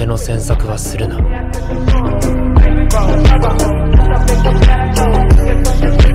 俺の詮索はするな。